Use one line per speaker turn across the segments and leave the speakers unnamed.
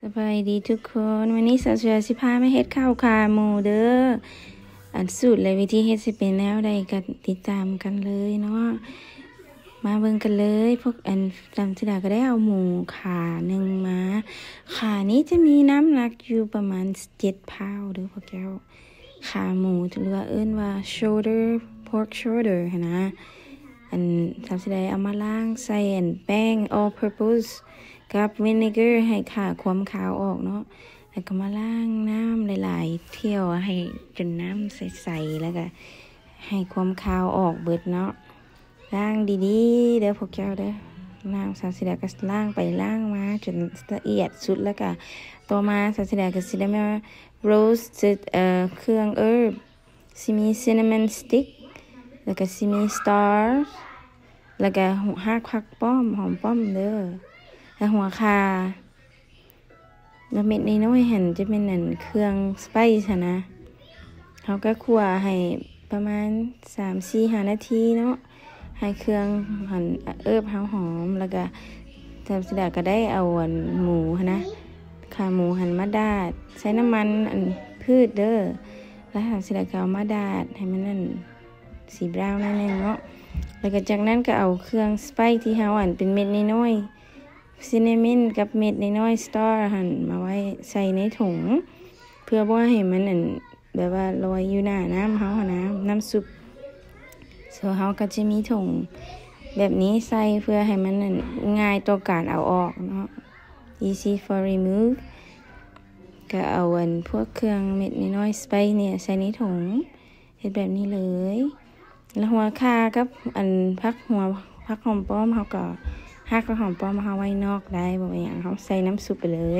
บายดีทุกคนวันนี้สาวเสือสิพามาเฮ็ดข้าวขาหมูเด้ออันสูตรและวิธีเฮ็ดสิเป็นแนวใดก็ติดตามกันเลยเนาะมาเบิ่งกันเลยพวกอันจำสิดาก็ได้เอาหมูขาหนึ่งมาขานี้จะมีน้ำหนักอยู่ประมาณ7 พาวเด้อพวกแก้วขาหมูหรือว่าเอิ้นว่า shoulder pork shoulder นะอันจำสิได้เอามาล้างใส่แป้ง all purposeกับวินิเกอร์ให้ขาความขาวออกเนาะแล้วก็มาล้างน้ำหลายๆเที่ยวให้จนน้ำใสๆแล้วก็ให้ความขาวออกเบิดเนาะล้างดีๆเด้อพวกเจ้าเด้อล้างสาวสิดาก็ล้างไปล้างมาจนละเอียดสุดแล้วก็ต่อมาสาวสิดาก็สิได้มา roasted เครื่องสิมี cinnamon stick แล้วก็สิมี star แล้วก็หักผักป้อมหอมป้อมเด้อแล้วหัวคาแล้วเม็ดนี้น้อยเห็นจะเป็นนั่นเครื่องสไปซ์นะเขาก็คั่วให้ประมาณ 3-4 นาทีเนาะให้เครื่องหั่นหอมแล้วก็ทำสิดาก็ได้เอาหมูนะขาหมูหั่นมาดาดใช้น้ำมันพืชเด้อแล้วทำสิดาก็เอามาดาดให้มันนั่นสีบราวน์นั่นเองเนาะแล้วก็จากนั้นก็เอาเครื่องสไปซ์ที่เขาเป็นเม็ดน้อยซินนามอนกับเม็ดน้อยสตาร์หั่นมาไว้ใส่ในถุงเพื่อว่าให้มันแบบว่าลอยอยู่หน้าน้ำเขาน้ำซุปส่วนเขาก็จะมีถุงแบบนี้ใส่เพื่อให้มันง่ายต่อการเอาออกเนาะ easy for remove ก็เอาพวกเครื่องเม็ดน้อยสไปซ์เนี่ยใส่ในถุงเฮ็ดแบบนี้เลยแล้วหัวข่ากับพักหอมป้อมเขาก็หักหอมป้อมเขาไว้นอกได้บอกอย่างเขาใส่น้ำซุปไปเลย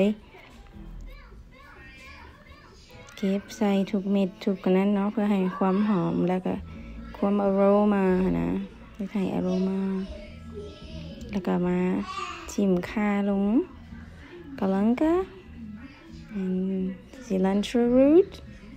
เก็บใส่ทุกเม็ดทุกนั้นเนาะเพื่อให้ความหอมแล้วก็ความอโรมานะให้อโรมาแล้วก็มาจิ้มข่าลงกะลังกะcilantro root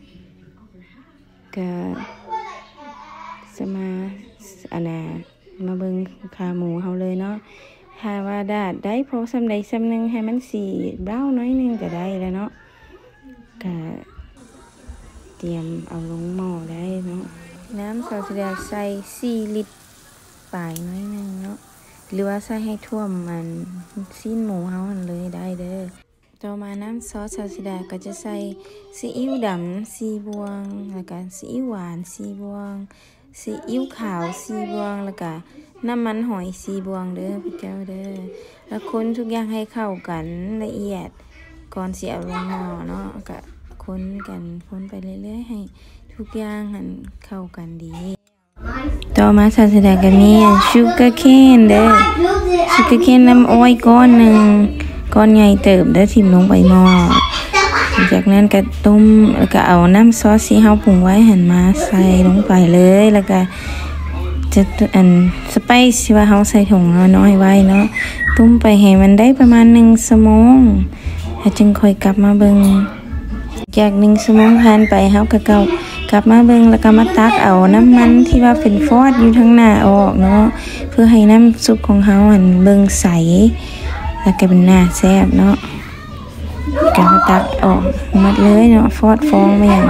ก็จะมามาเบิ่งขาหมูเฮาเลยเนาะถ้าว่าดาดได้พอสำใดสำนึงให้มันสีเบ้าน้อยนึงก็ได้แล้วเนาะก็เตรียมเอาลงหม้อได้เนาะน้ำสาวสิดาใส่4 ลิตรปลายน้อยนึงเนาะหรือว่าใส่ให้ท่วมซีนหมูเฮาเลยได้เด้อต่อมาน้ำซอสสาวสิดาก็จะใส่ซีอิ๊วดำ4 บวงแล้วก็ซีอิ๊วหวาน4 บวงซีอิ๊วขาว4 บวงแล้วก็น้ำมันหอย4 บวงเด้อพี่เจ้าเด้อแล้วคนทุกอย่างให้เข้ากันละเอียดก่อนสิเอาลงหม้อเนาะก็คนไปเรื่อยๆให้ทุกอย่างเข้ากันดีต่อมาสาวสิดาก็มีชูการ์เคนเด้อชูการ์เคนน้ำอ้อยก้อนหนึ่งก้อนใหญ่เติบเด้อทิ่มลงไปหม้อจากนั้นก็ต้มแล้วก็เอาน้ำซอสที่เฮาปรุงไว้มาใส่ลงไปเลยแล้วก็จะสไปซ์ที่ว่าเฮาใส่ถุงน้อยๆไว้เนาะต้มไปให้มันได้ประมาณ1 ชั่วโมงแล้วจึงค่อยกลับมาเบิ่งจาก1 ชั่วโมงผ่านไปเฮาก็กลับมาเบิ่งแล้วก็มาตักเอาน้ำมันที่ว่าเป็นฟอดอยู่ทั้งหน้าออกเนาะเพื่อให้น้ำซุปของเฮาเบิ่งใสแล้วก็เป็นหน้าแซ่บเนาะก็มาตักออกหมดเลยเนาะฟอดฟองมาอย่าง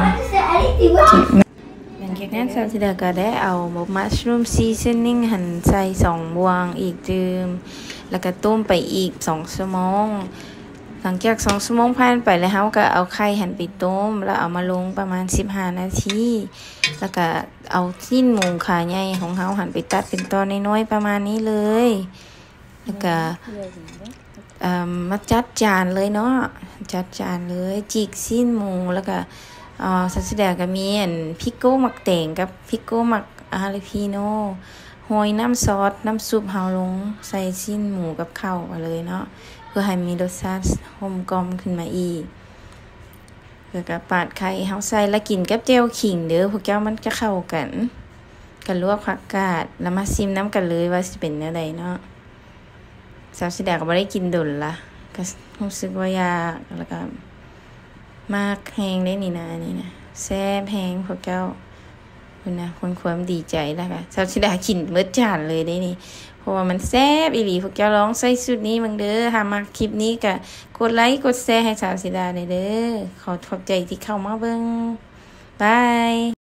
หลังจากนั้นสาวสิดาก็ได้เอามัชรูมซีซันนิ่งใส่2 บวงอีกจืมแล้วก็ต้มไปอีก2 ชั่วโมงหลังจาก2 ชั่วโมงผ่านไปแล้วเฮาก็เอาไข่ไปต้มแล้วเอามาลงประมาณ15 นาทีแล้วก็เอาชิ้นหมูขาใหญ่ของเฮาไปตัดเป็นตอนน้อยๆประมาณนี้เลยแล้วก็มาจัดจานเลยเนาะจัดจานเลยจีกชิ้นหมูแล้วก็สาวสิดาก็มีพิกโก้หมักแตงกับพิกโก้หมักอาราพิโนโรยน้ำซอสน้ำซุปเฮาลงใส่ชิ้นหมูกับข้าวมาเลยเนาะเพื่อให้มีรสชาติหอมกลมขึ้นมาอีกแล้วก็ปาดไข่เฮาใส่แล้วกินกับเจียวขิงเด้อพวกเจ้ามันจะเข้ากันลวกผักกาดแล้วมาชิมน้ำกันเลยว่าสิเป็นแนวใดเนาะสาวสิดาก็บ่ได้กินดนละก็รู้สึกว่ายากแล้วก็มากแห้งได้นี่นะแซ่บแห้งพวกเจ้าคุณนะคนความดีใจแล้วค่ะสาวสิดากินเบิดจานเลยได้นี่เพราะว่ามันแซ่บอีหลีพวกเจ้าลองใส่สูตรนี้มึงเด้อหามาคลิปนี้ก็กดไลค์กดแชร์ให้สาวสิดาได้เด้อขอบใจที่เข้ามาเบิ่งบาย